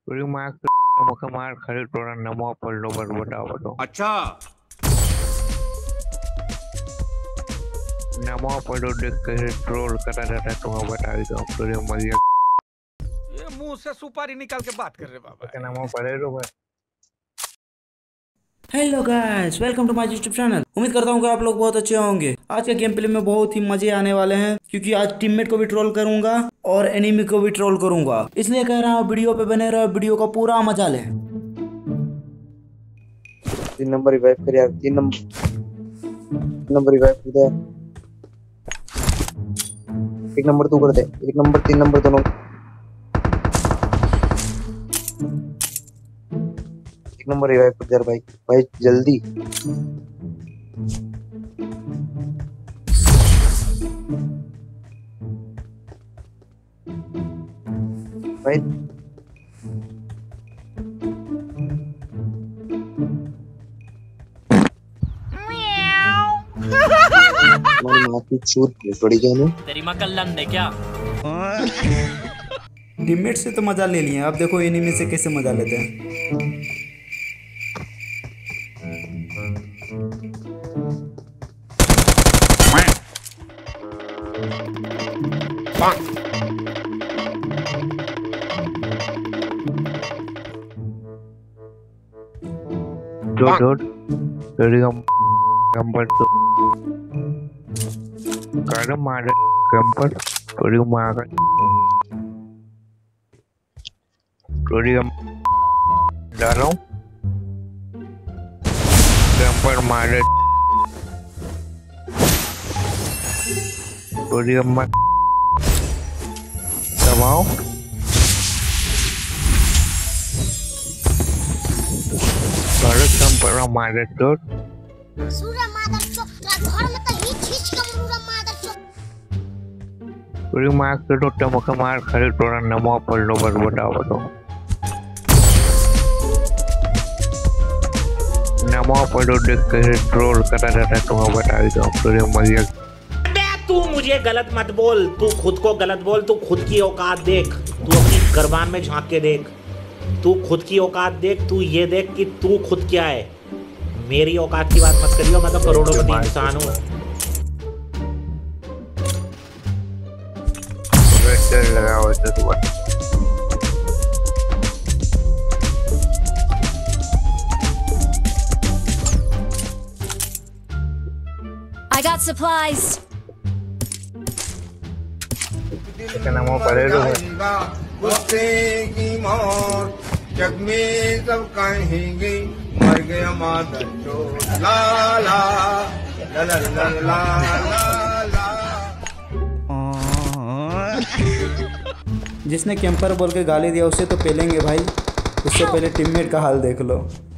पूरी मार्क मुख मार खरी तोरा नमो पल्लो पर बताओ। अच्छा नमो पल्लो देख कर ट्रोल करा जाता तुम्हें बता दो पूरे मलिया ये मुंह से सुपारी निकाल के बात कर रहे बाबा। के नमो पड़े रो भाई। Hello guys, welcome to my YouTube channel. उम्मीद करता हूँ कि आप लोग बहुत अच्छे होंगे। आज के गेम प्ले में बहुत ही मजे आने वाले हैं क्योंकि आज टीममेट को भी ट्रोल करूंगा और एनिमी को भी ट्रोल करूंगा, इसलिए कह रहा हूँ वीडियो पे बने रहो, वीडियो का पूरा मजा लें। 3 नंबर रिवाइव कर यार। 3 नंबर रिवाइव कर दे। 1 नंबर तू कर दे। 1 नंबर 3 नंबर दोनों। 1 नंबर रिवाइव कर दे यार भाई। भाई जल्दी भाई। हमारी माँ की चूत पड़ी जाने। तेरी माँ कल्लन है क्या? टीममेट से तो मजा ले लिया, अब देखो एनिमी से कैसे मजा लेते हैं। दो तेरी कंपर तो कर मार कंपर पूरी मार पूरी डालो कंपर मार पूरी अम्मा दबाओ पर मारे तो सूरा मादर चोक घर में तो ही खींच के सूरा मादर चोक पूरी मार के तो टमक मार खरी तोरा नमो पल्लो पर बताओ। नमो पल्लो देख कर ट्रोल करा जाता तुम्हें बता दो पूरे मलिया। तू मुझे गलत मत बोल, तू खुद को गलत बोल, तू खुद की औकात देख, तू अपनी गरबान में झांक के देख, तू खुद की औकात देख, तू ये देख कि तू खुद क्या है। मेरी औकात की बात मत करियो, मैं तो करोड़पति इंसान हूँ। I got supplies. नमो पड़े रो की मौत जग में सब कहेंगे मर गया मादर चोट ला ला ला ला ला ला ला। जिसने कैंपर बोल के गाली दिया उसे तो पेलेंगे भाई, उससे पहले टीममेट का हाल देख लो।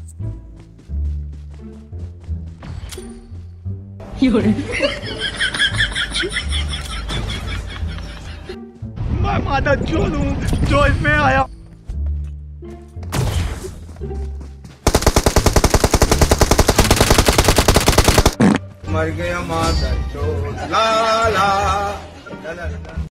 मैं मादर चोट हूँ जो इसमें आया। मर गया मादर चोट ला ला ला ला।